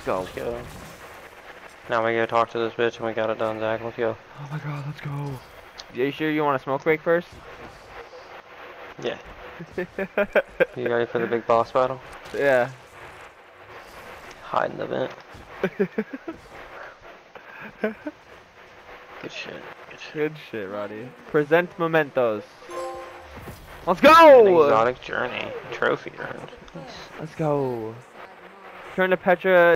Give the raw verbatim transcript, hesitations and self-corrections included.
go. Let's go. Now we gotta talk to this bitch and we got it done, Zach. Let's go. Oh my god, let's go. Are you sure you want a smoke break first? Yeah. You ready for the big boss battle? Yeah. Hide in the vent. Good shit. Good shit. Good shit, Roddy. Present mementos. Let's An go! exotic journey. Trophy earned. Nice. Let's go. Turn to Petra.